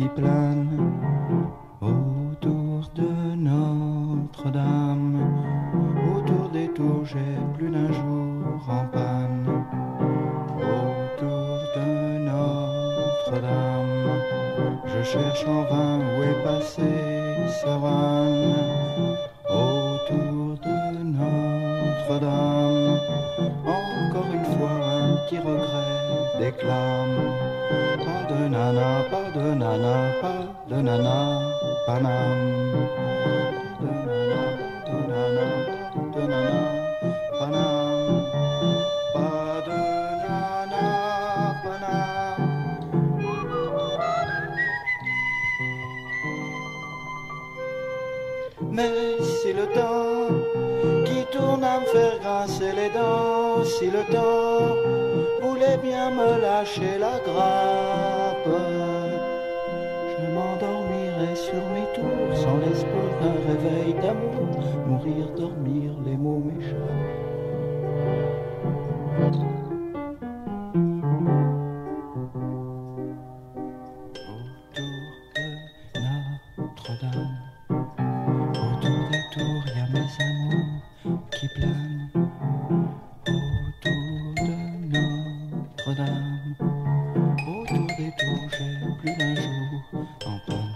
qui plane autour de Notre-Dame. Autour des tours, j'ai plus d'un jour en panne. Autour de Notre-Dame, je cherche en vain où est passé ce rhum. Autour de Notre-Dame, encore une fois un petit regret déclame. Pas de nana, pas de nana, pas de nana, Paname. Pas de nana, pas de nana, pas de nana, Paname. Pas de nana, Paname. Mais si le temps qui tourne à me faire grincer les dents, si le temps voulait bien me lâcher la grappe, je m'endormirais sur mes tours sans l'espoir d'un réveil d'amour. Mourir, dormir, les mots m'échappent. Autour de Notre-Dame, autour des tours, y a mes amours qui planent. Autour de Notre-Dame, autour des tours, j'ai plus d'un jour en panne.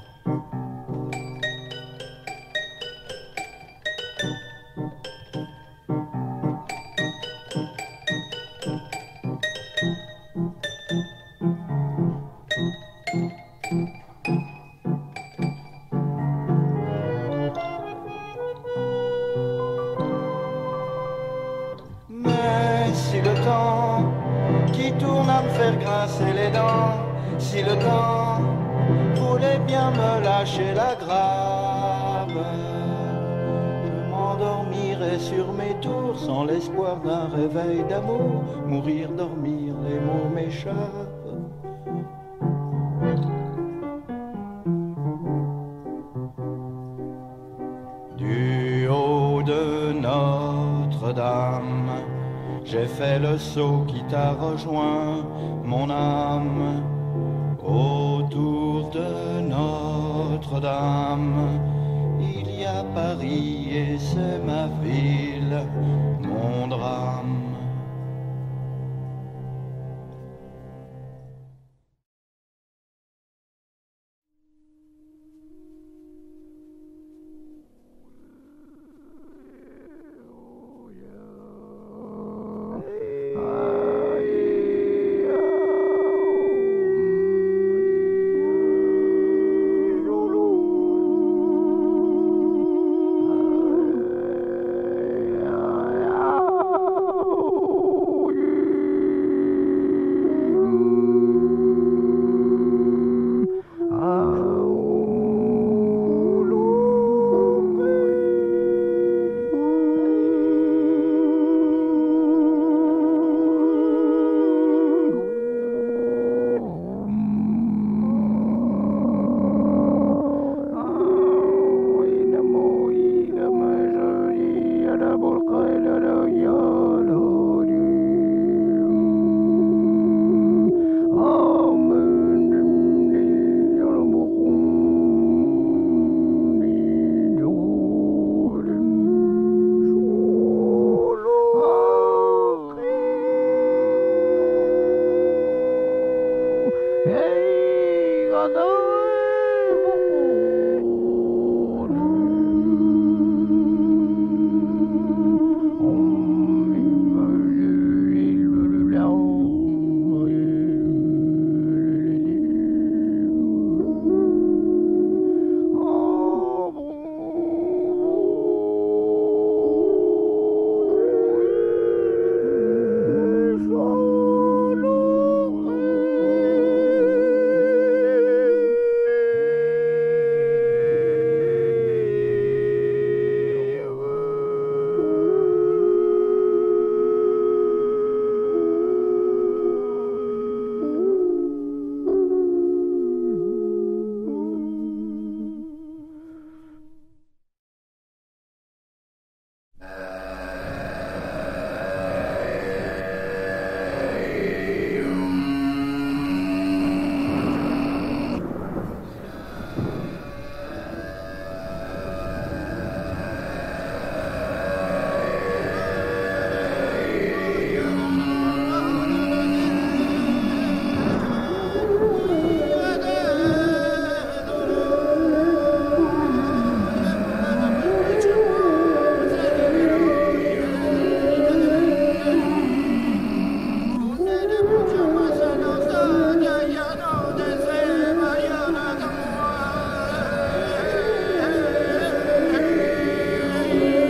Grincer les dents, si le temps voulait bien me lâcher la grappe, je m'endormirais sur mes tours sans l'espoir d'un réveil d'amour. Mourir, dormir, les mots m'échappent. Du haut de Notre-Dame, j'ai fait le saut qui t'a rejoint, mon âme. Autour de Notre-Dame, il y a Paris et c'est ma ville, mon drame.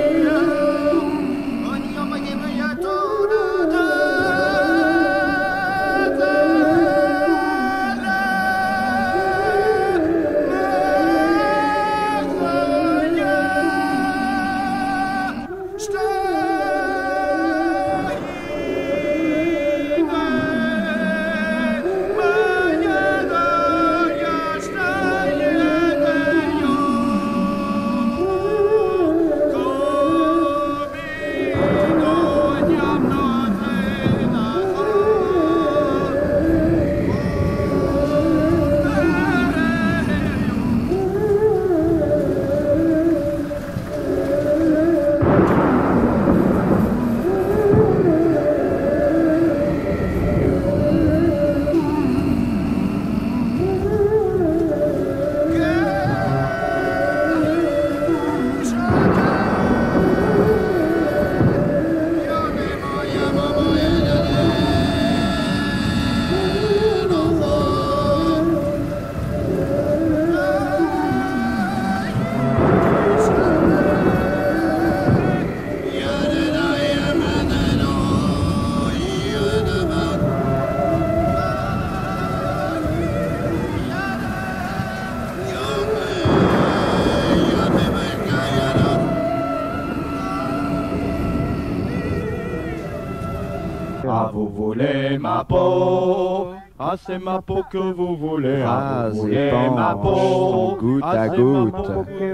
Ah, vous voulez ma peau? Ah, c'est ma peau que vous voulez. Ah, vous voulez ma peau? Goutte à goutte.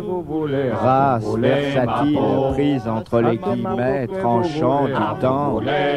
Race versatile, prise entre les guillemets tranchants du temps.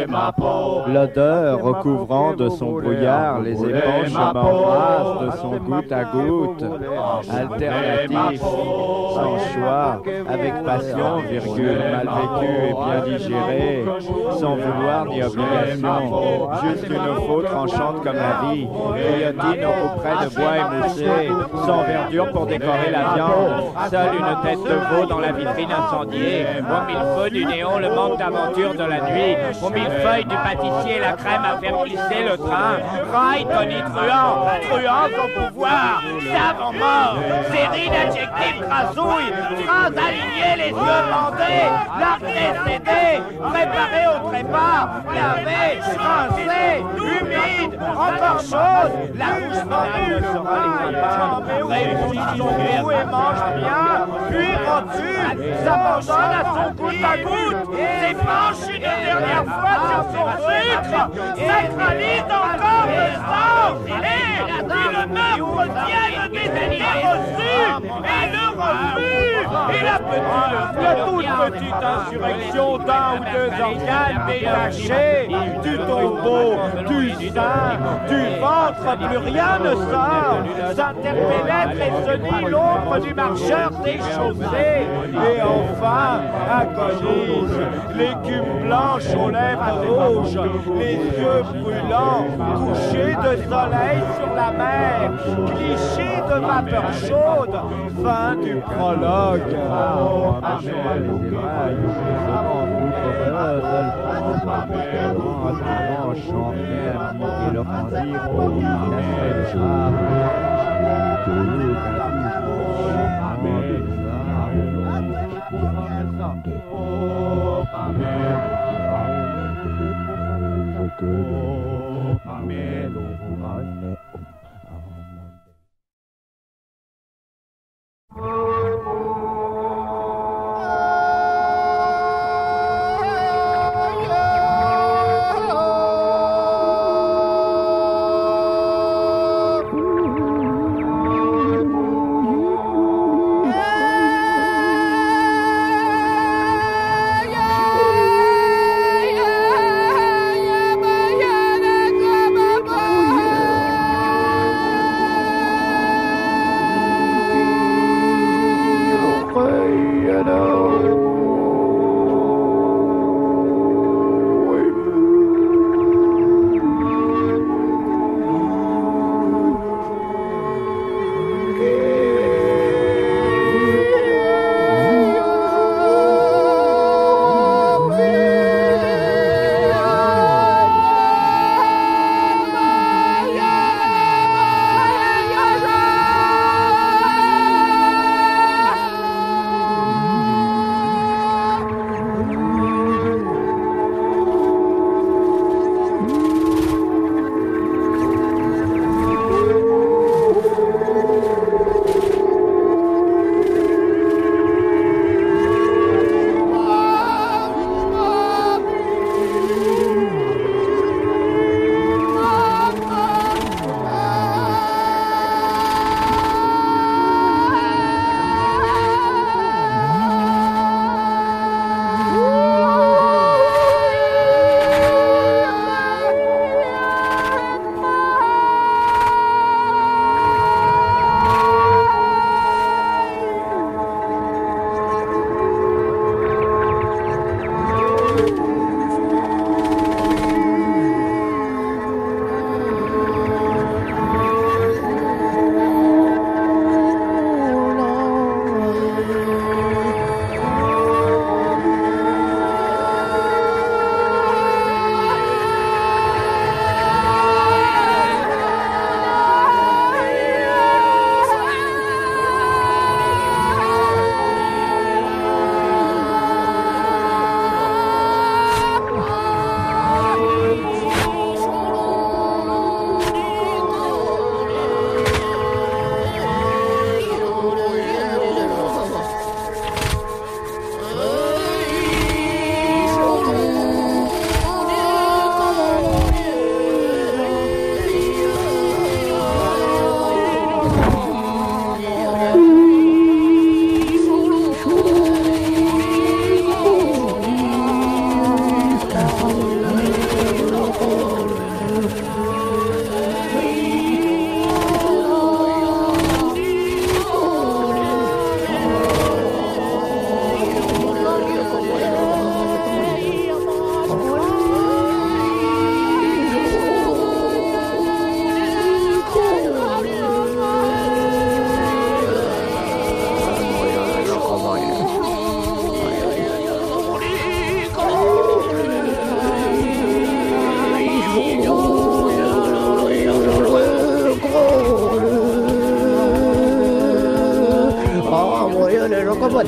L'odeur recouvrant de son brouillard les éponges m'embrassent de son goutte à goutte. Alternatif, sans choix, avec passion, virgule, mal vécu et bien digéré, sans vouloir ni obligation, juste une faute tranchante comme la vie, guillotine auprès de bois émoussé, sans verdure pour décorer la viande, seule une tête de veau dans la vitrine incendiée, au millefeuille du néon, le manque d'aventure de la nuit, au millefeuille du pâtissier, la crème à faire glisser le train, raille tonitruant, truand son pouvoir, savant mort, série d'adjectifs crasouilles, phrases alignées, les yeux bandés, l'art précédé, préparé au trépas, lavé, rincé, humide, encore chaude, la bouche mordue sera les impôts, réussit son goût et mange bien, puis rendu, s'abandonne à son goutte à goutte, s'épanche une dernière fois sur son sucre, sacralise encore le sang, et une meurtre vient de détenir reçu, et le refus, et la toute petite insurrection d'un ou deux organes détachés, du tombeau, du sein, du ventre, plus rien ne sort, s'interpénètre et se dit l'ombre du marcheur déchaussé, et enfin agonise, l'écume blanche aux lèvres rouges, les yeux brûlants, couchés de soleil sur la mer, clichés de vapeur chaude, fin du prologue.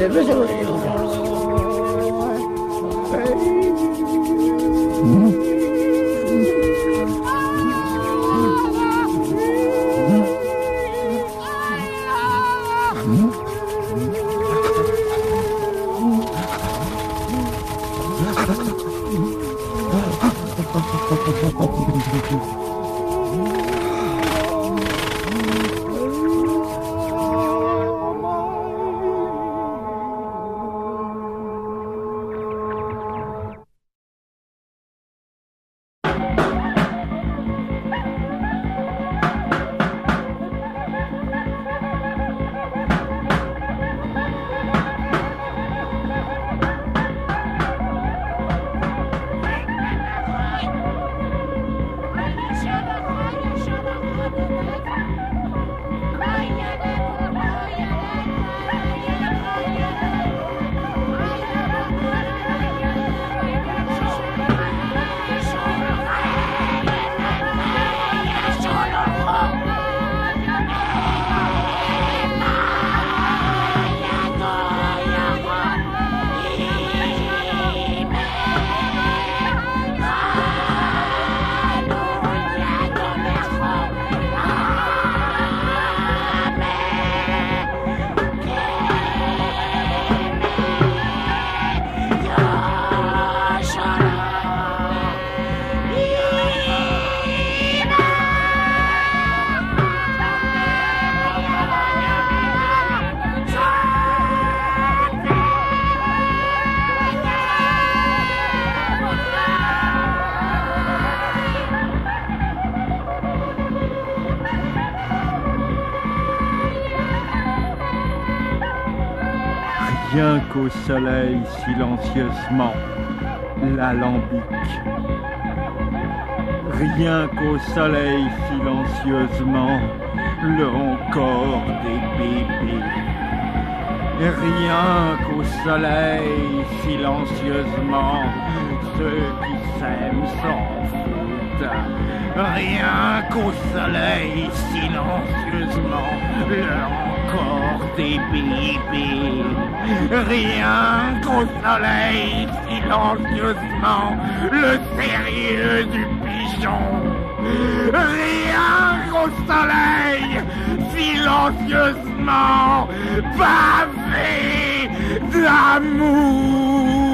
Rien qu'au soleil silencieusement, l'alambic. Rien qu'au soleil silencieusement, le encore des bébés. Rien qu'au soleil silencieusement, ceux qui s'aiment s'en foutent. Rien qu'au soleil silencieusement, le encore des bébés. Rien qu'au soleil silencieusement, le sérieux du pigeon. Rien qu'au soleil silencieusement pavé d'amour.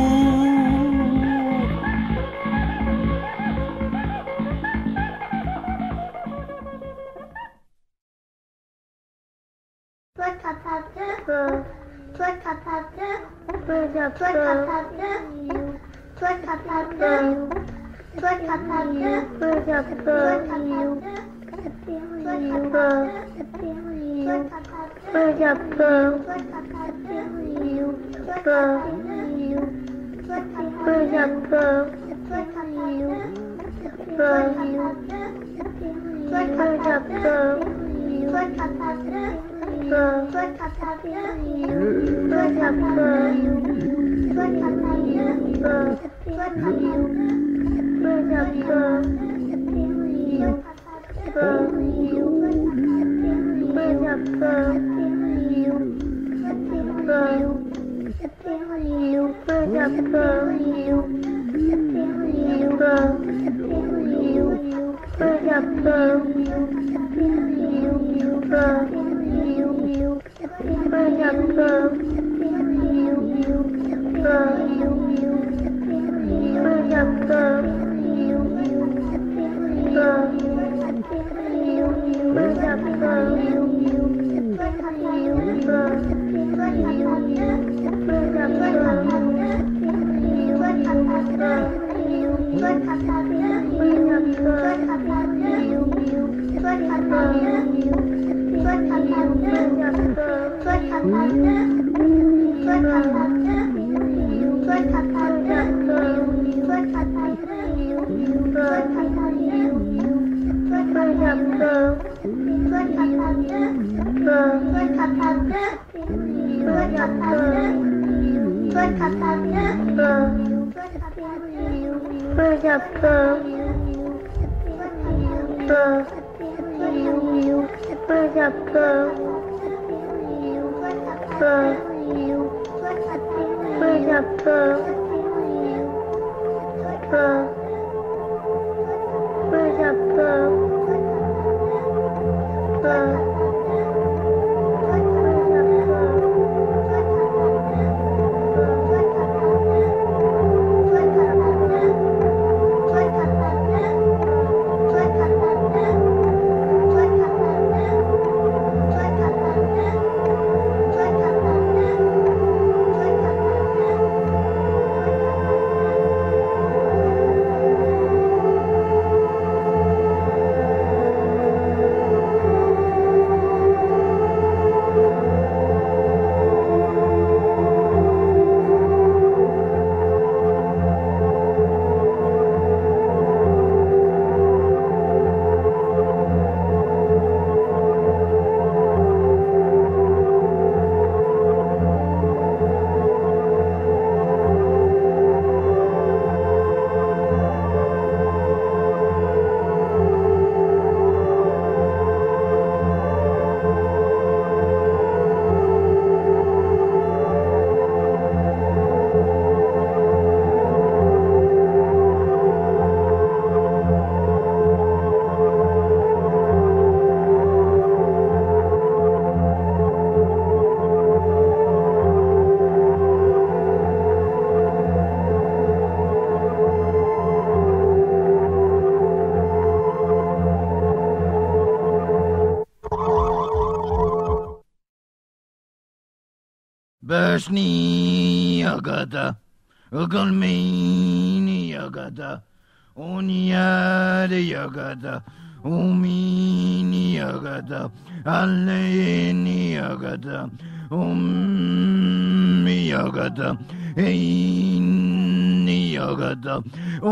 Bashni agata, Ugalmini agata, Unia de yagata, Umini agata, Aleni agata, Yagata, Eini yagata,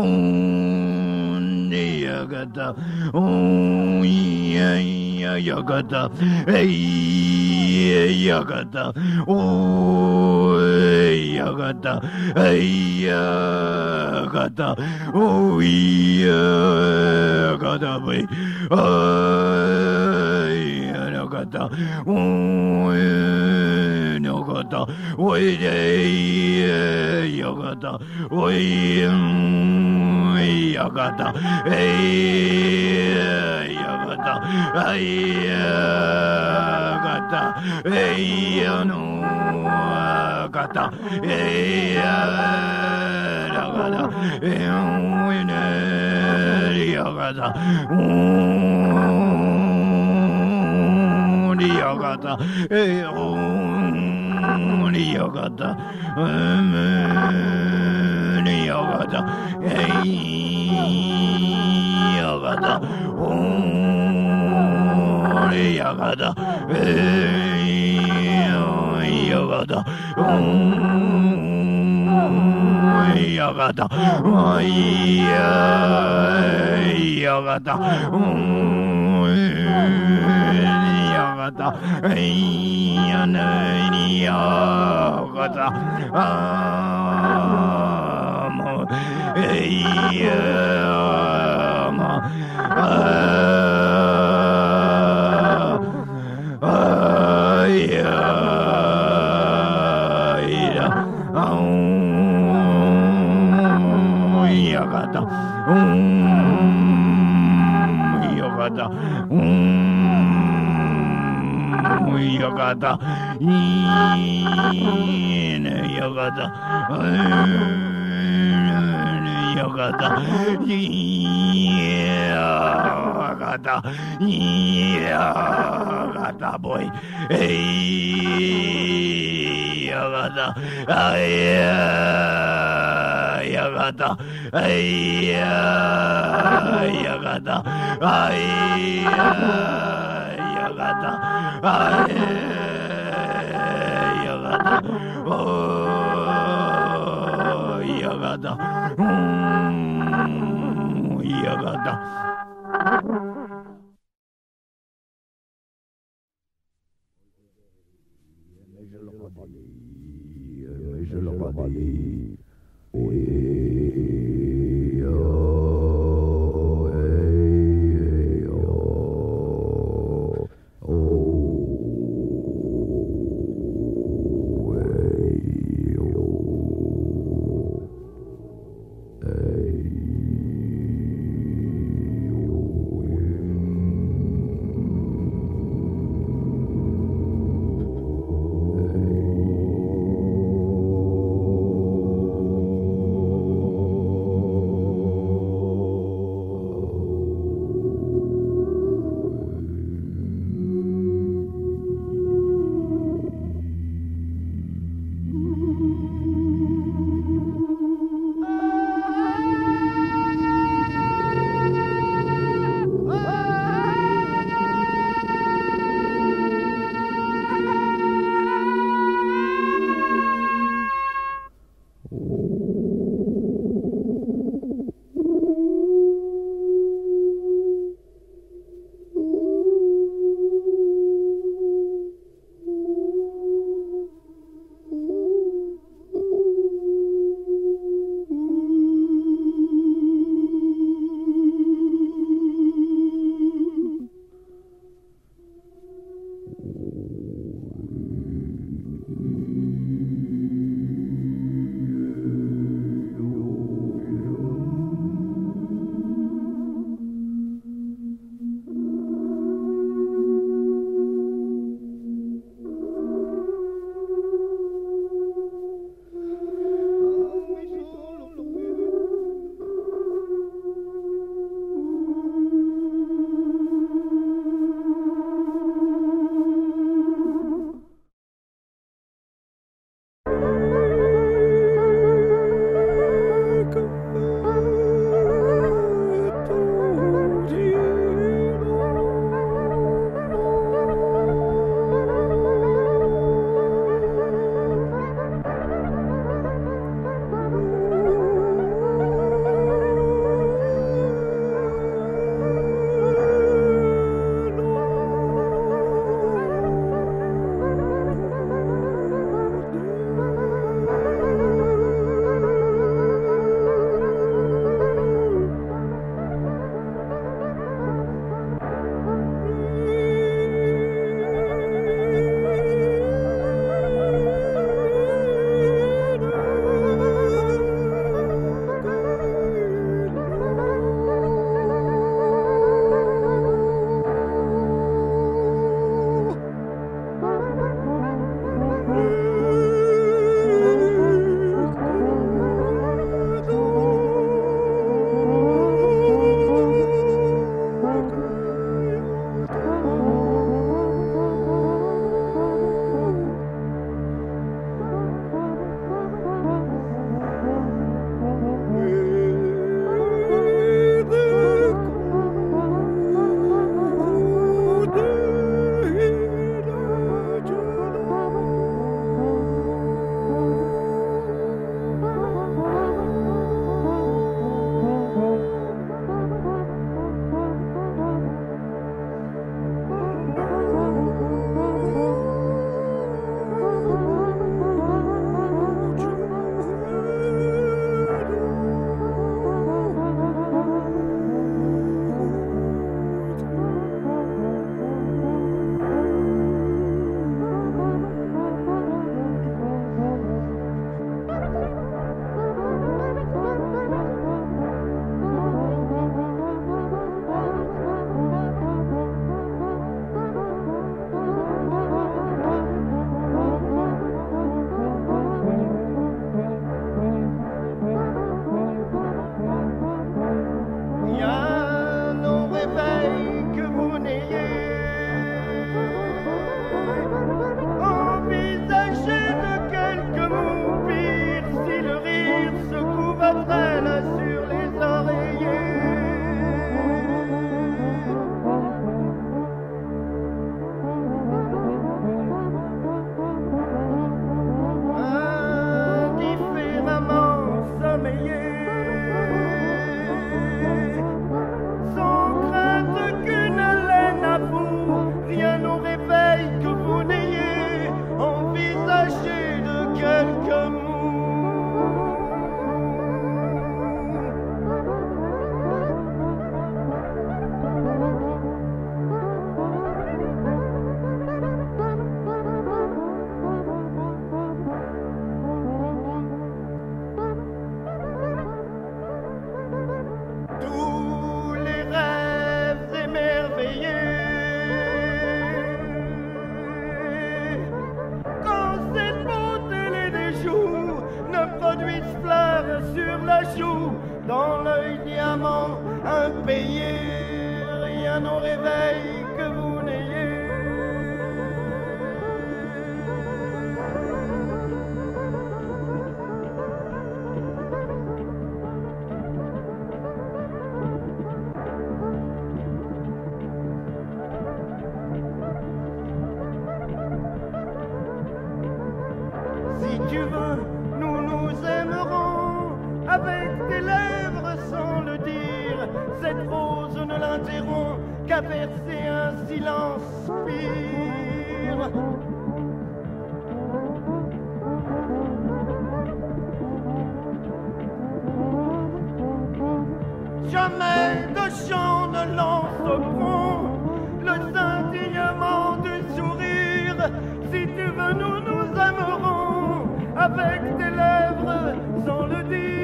Uni yagata, Yagata, Yagata, Yagata, Yagata, Yagata, Yagata, Yagata, Yagata, Yagata, Yagata, Yagata, Yagata, boy, Yagata, Yagata, Yagata, Yagata, Yagata, Yagata, Yagata. Je le redis. produit fleurs sur la joue, dans l'œil diamant impayé, rien n'en réveille que vous n'ayez. Si tu veux, nous nous aimerons avec tes lèvres sans le dire. Cette rose ne l'interrompt qu'à verser un silence pire. Jamais de chant ne lance au front le scintillement du sourire. Si tu veux, nous nous aimerons avec tes lèvres sans le dire.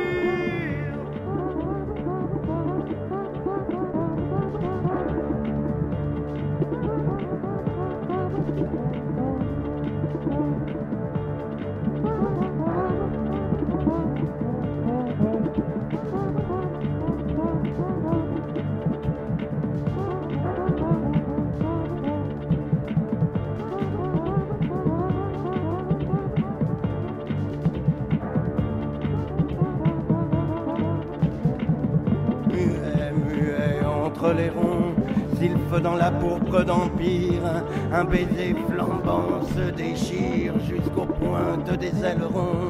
Les ronds, sylphe dans la pourpre d'empire, un baiser flambant se déchire jusqu'aux pointes des ailerons.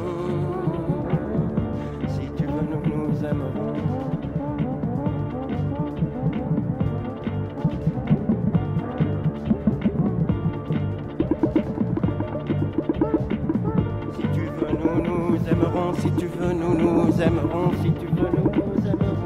Si tu veux, nous nous aimerons. Si tu veux, nous nous aimerons. Si tu veux, nous nous aimerons. Si tu veux, nous nous aimerons.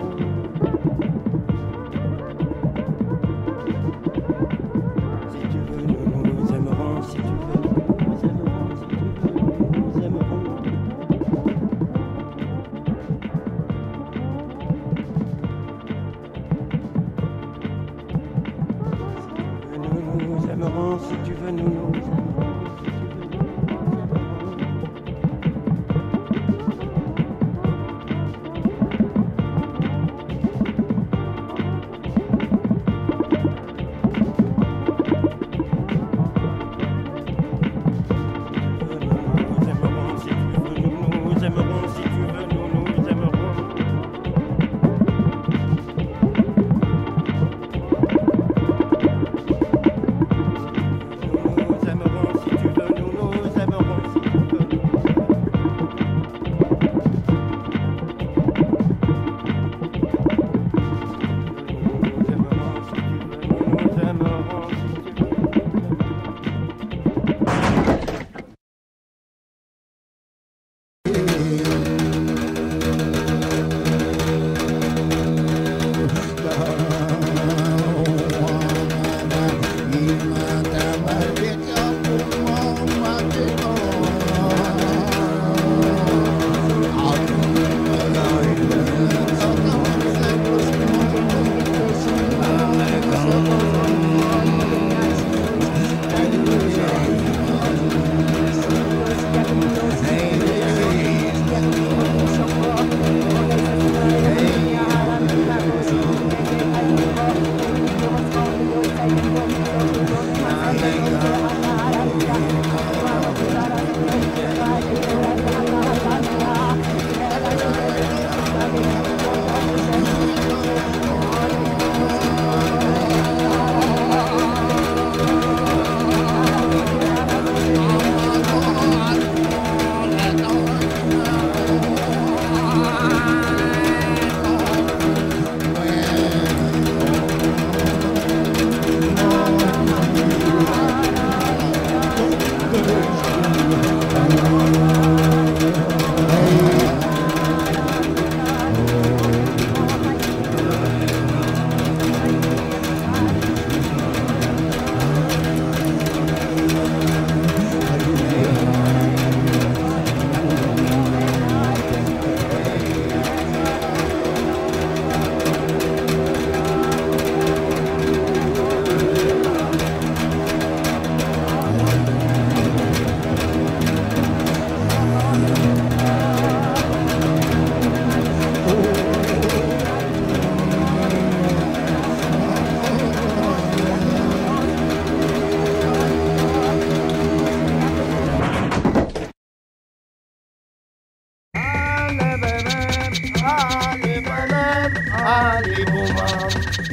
Ali Balem, Ali Boumam.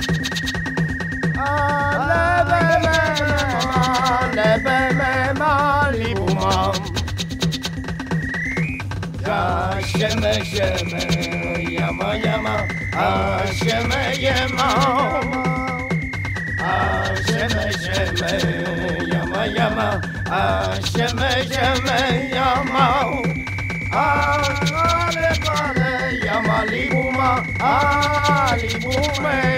Ali Balem, Ali Boumam. Sheme, sheme, yama, yama. Sheme, yama. Sheme, sheme, yama, yama. Sheme, sheme, yama. Ale, ale, yama, libuma, libume.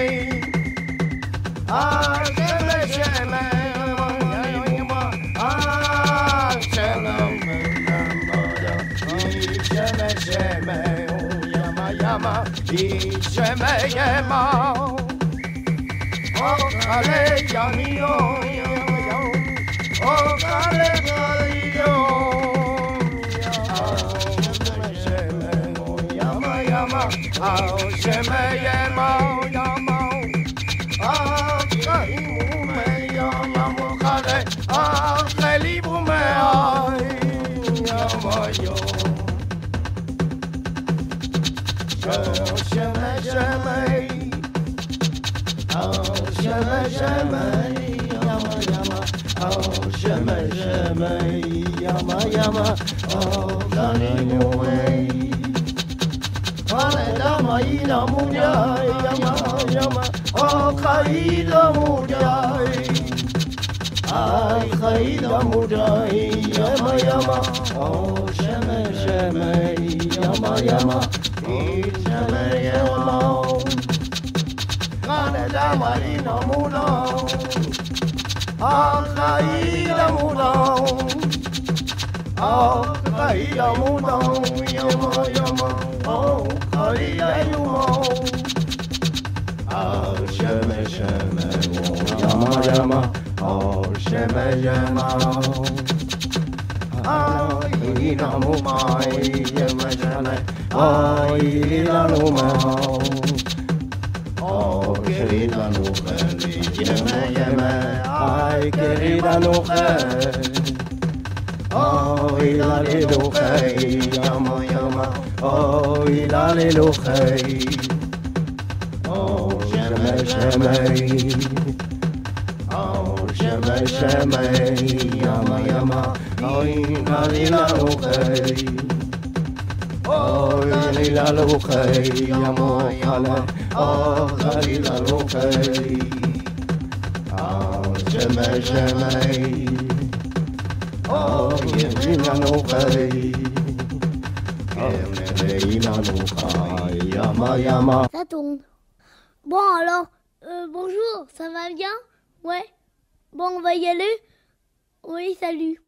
Sheme, sheme, libuma, sheme, sheme, sheme, yama, yama, sheme, yama. Oh, ale, yamio, oh, ale, galio. Oh, sheme, yama, yama. Oh, kaimume, yama, mokale. Oh, kalibume, yama, yo. Sheme, sheme. Oh, sheme, sheme, yama, yama. Oh, sheme, sheme, yama, yama. Oh, kalibume. Ale dama ina munya, yama, yama. Oh, kaida munya. Ay, kaida munya, yama, yama. Oh, sheme, sheme, yama, yama. Sheme, yama. Ale dama ina munya. Oh, kaida munya. Oh, kaida munya, yama, yama. Oh, ayayumo. Oh, sheme, sheme, yama, yama. Oh, sheme, yama. Oh, ina muma, yama, yama. Oh, ina muma. Oh, querida mujer, yama, yama. Ay, querida mujer. Oh, ilale luchei, yama, yama. Oh, ilale luchei. Oh, sheme, sheme. Oh, sheme, sheme, yama, yama. Oh, ilale luchei. Oh, ilale luchei, yama, yama. Oh, ilale luchei. Oh, sheme, sheme. Oh, yama, yama. Ça tombe. Bon alors, bonjour, ça va bien? Ouais. Bon, on va y aller? Oui, salut.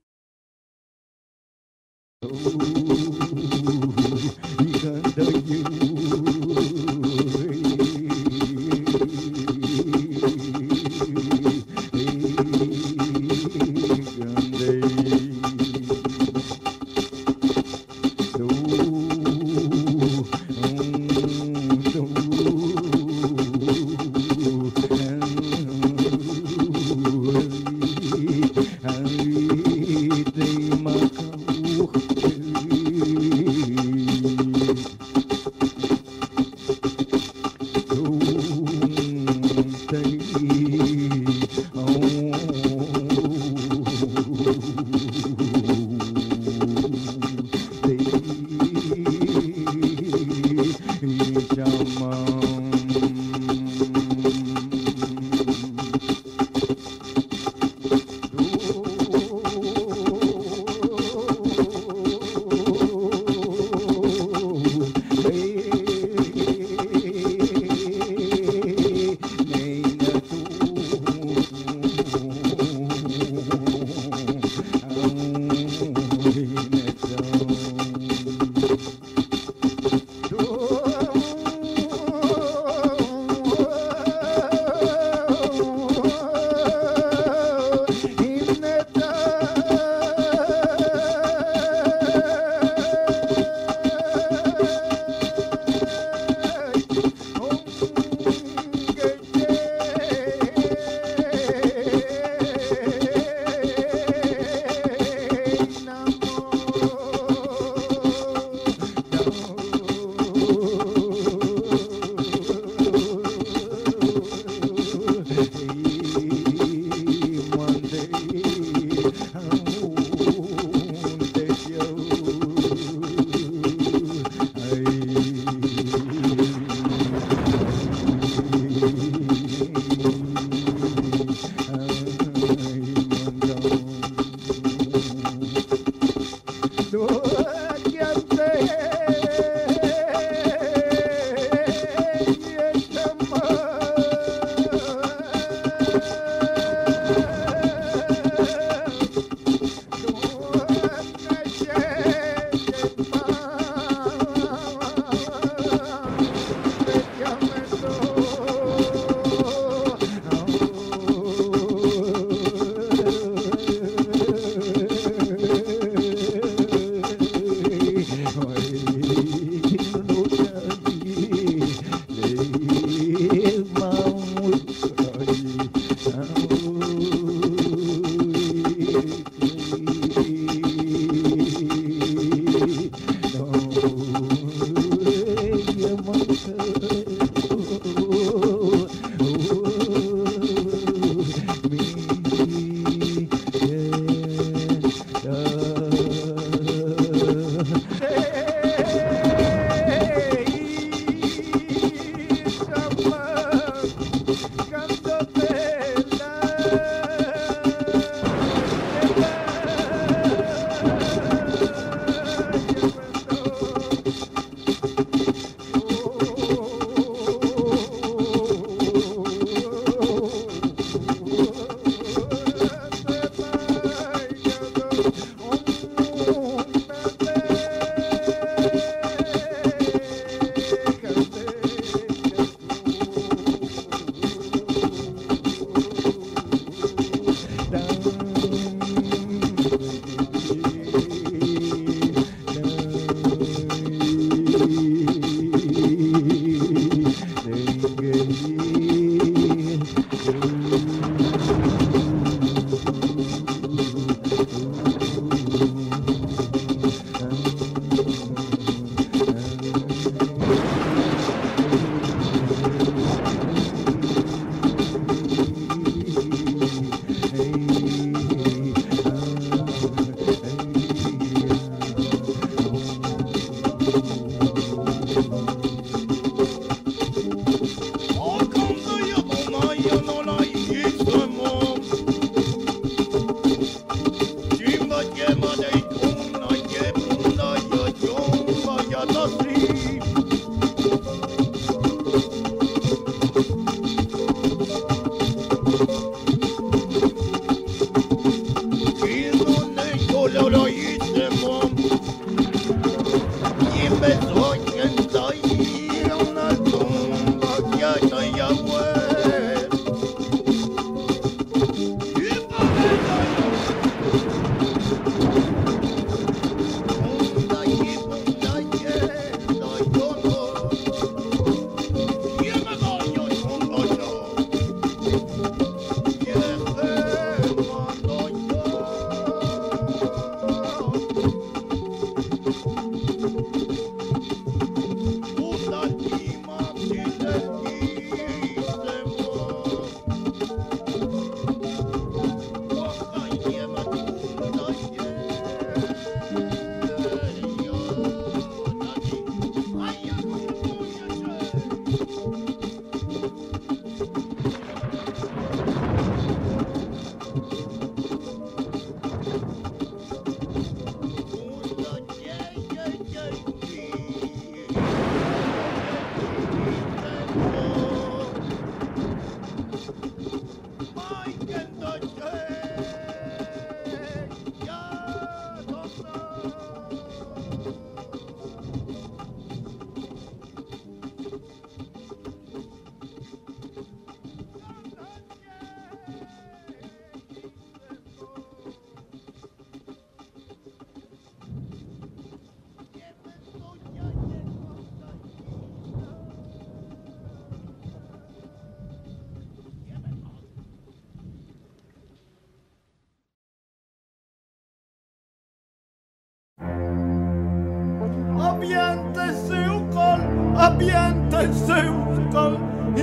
Abiente seukal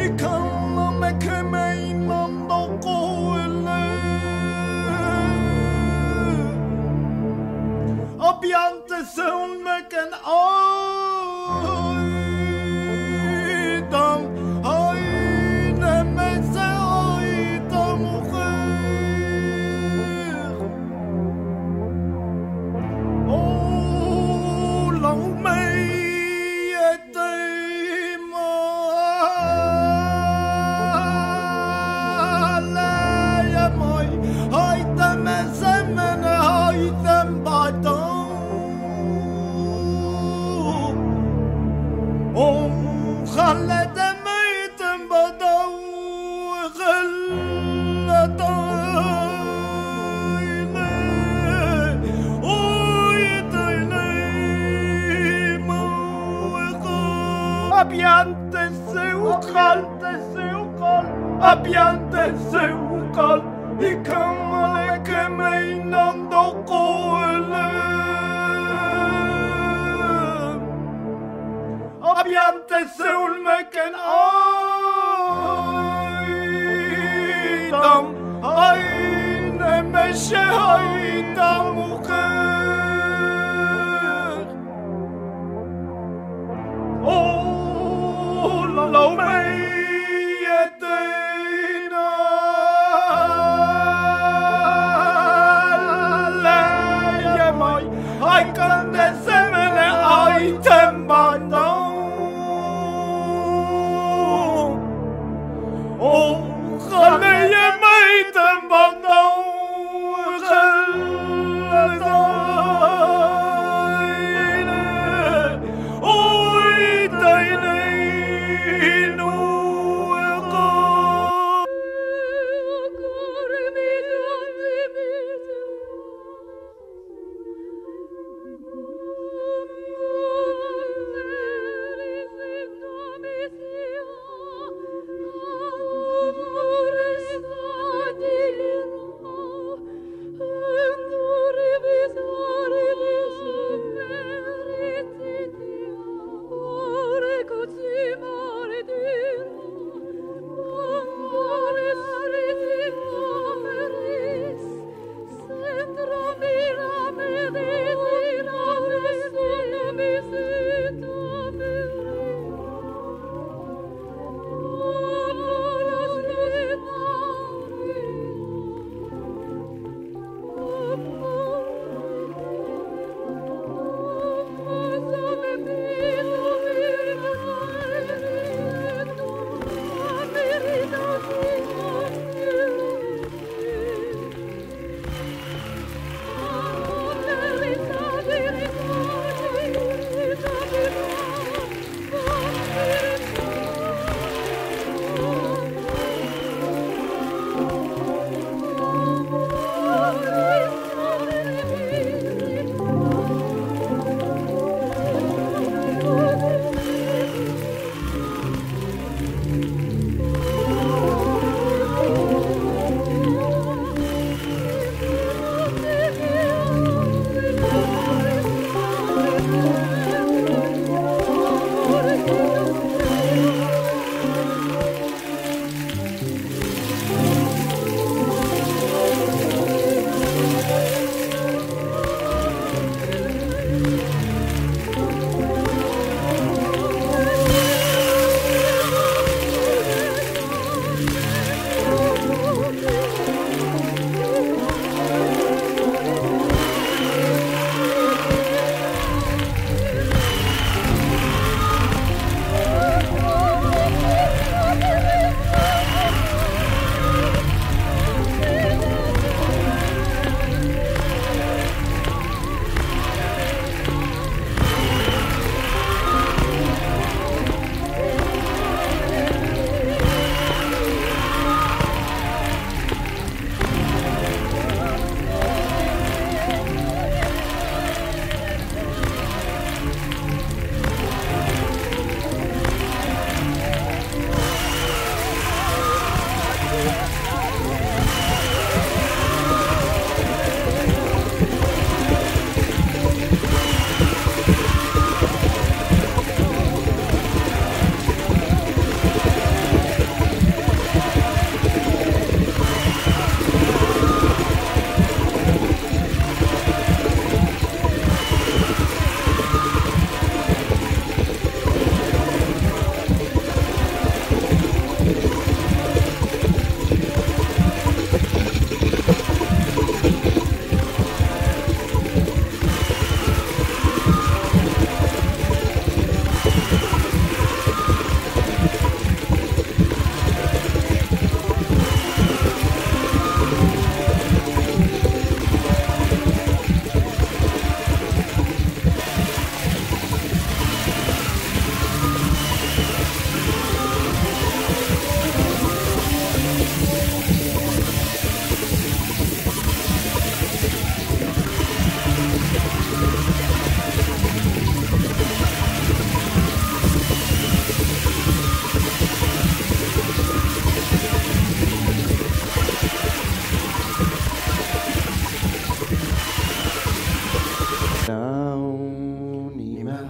ikana mekeme inando koele. Abiente seun meken aitam aine mese aita mujer. Oh, la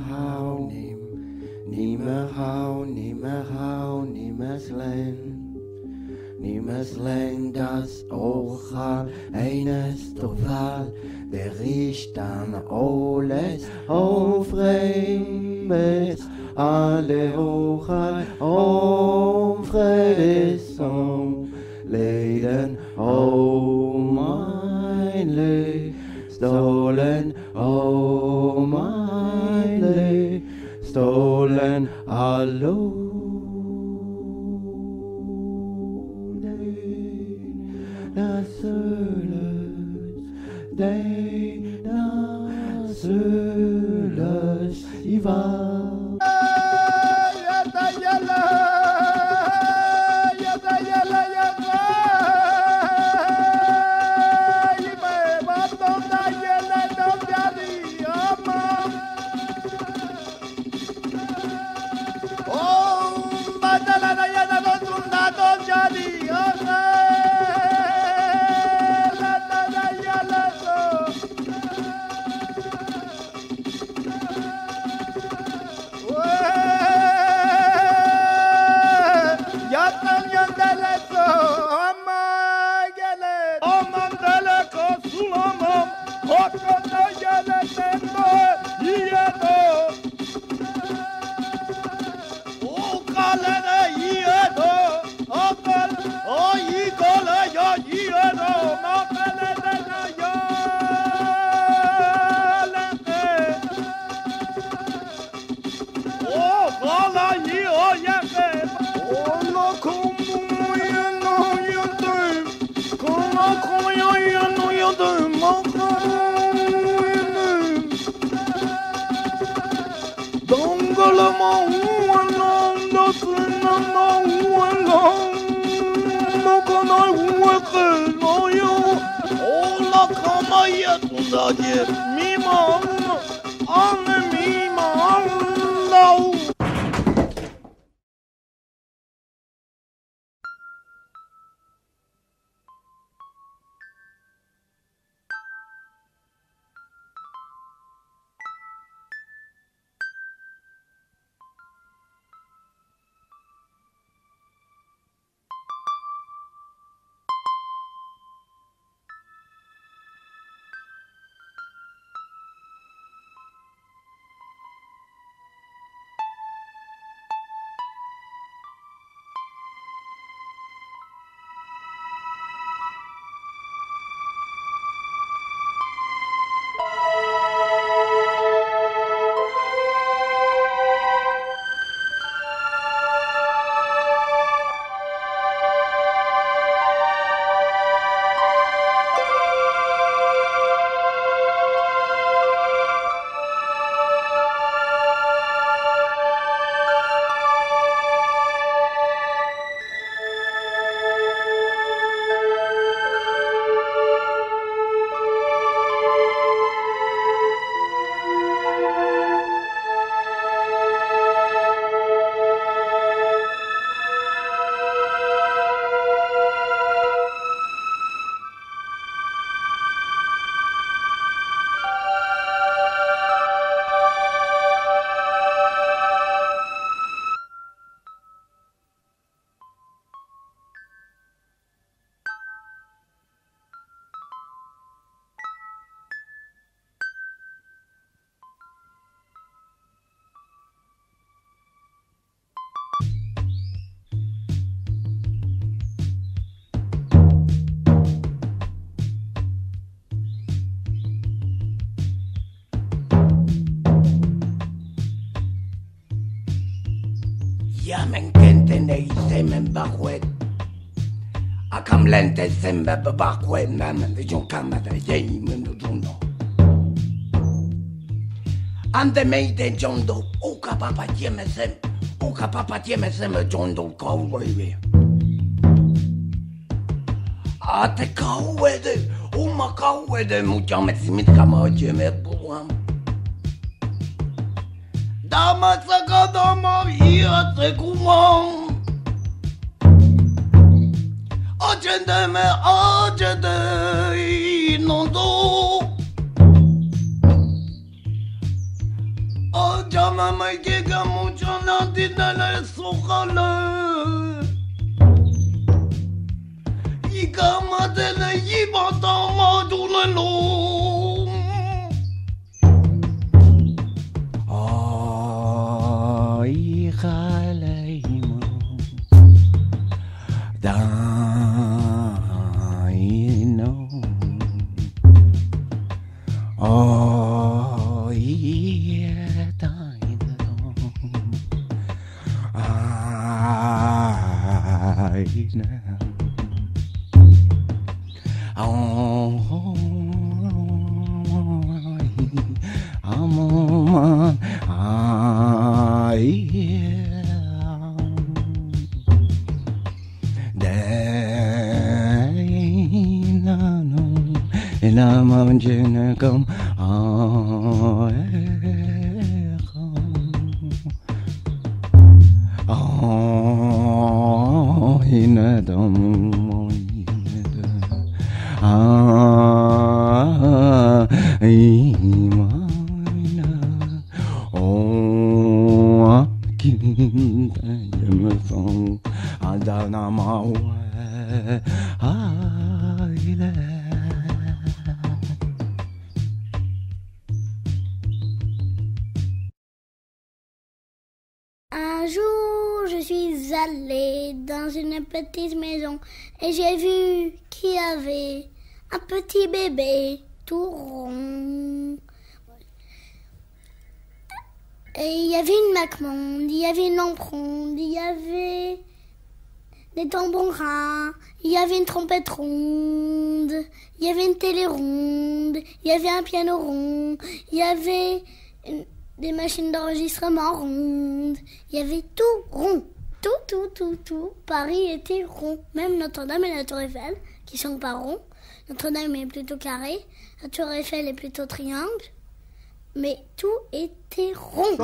hau, nie mehr hau, nie mehr hau, nie mehr slen. Niemals lang das Ochal eines Toval, der riecht an alles aufremes, alle Ochal umfressen, Leden, oh mein Le, stolen, oh mein Le, stolen, hallo. Nasılız ivan. Lente sembe bakwe namen de jon kamada yei mundo juno. Ande meide jondo uka papa tiemesem jondo kawwe. Ate kawwede uma kawwede mujamet simit kama jeme buam. Dama sakadama hiate kumam. Acende inondo. Aja mama giga mucho na dinale sokale. Ika madele yibata madulelo. Oh, ikaleimo. Daino. Oh, yeah, daino. I know. Oh, I'm on and I'm on Jennicum. Oh, in a dome. Imana, oh, Kim, Adana Mawe, Un jour, je suis allée dans une petite maison et j'ai vu qu'il y avait un petit bébé tout rond. Et il y avait une macmonde, il y avait une lampe ronde, il y avait des tambourins, il y avait une trompette ronde, il y avait une télé ronde, il y avait un piano rond, il y avait des machines d'enregistrement rondes, il y avait tout rond. Tout. Paris était rond. Même Notre-Dame et la Tour Eiffel, qui sont pas ronds. Notre-Dame est plutôt carré, la Tour Eiffel est plutôt triangle. Mais tout était rond.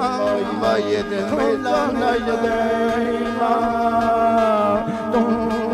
Con la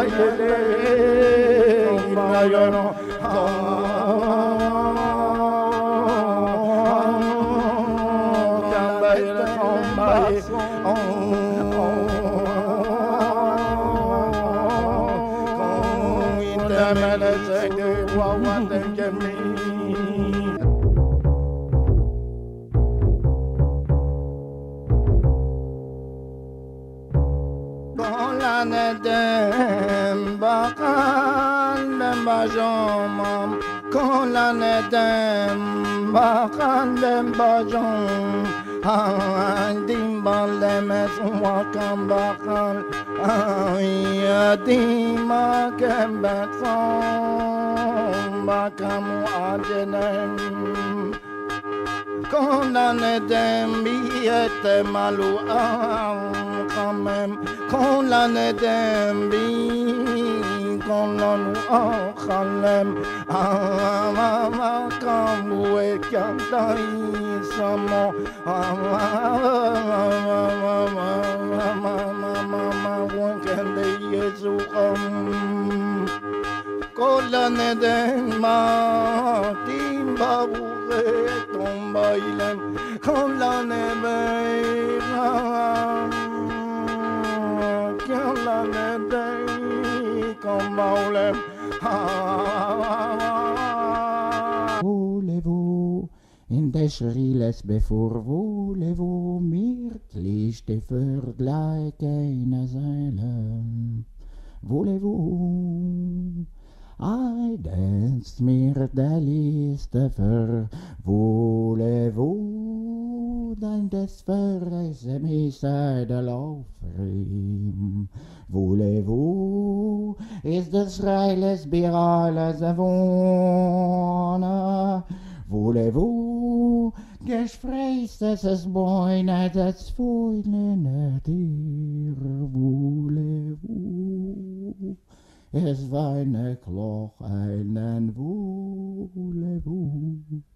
Voulez-vous in des Schrilles bevor voulez-vous mirtlich de vergleich eine Seele? Voulez-vous I dance mir der Liste für voulez-vous dein des verreise mich sei der Laufrim voulez-vous ist des Reiles Birale Savona voulez-vous Gesprächs es Beine des Fäulene dir voulez-vous es weine Kloch einen voulez-vous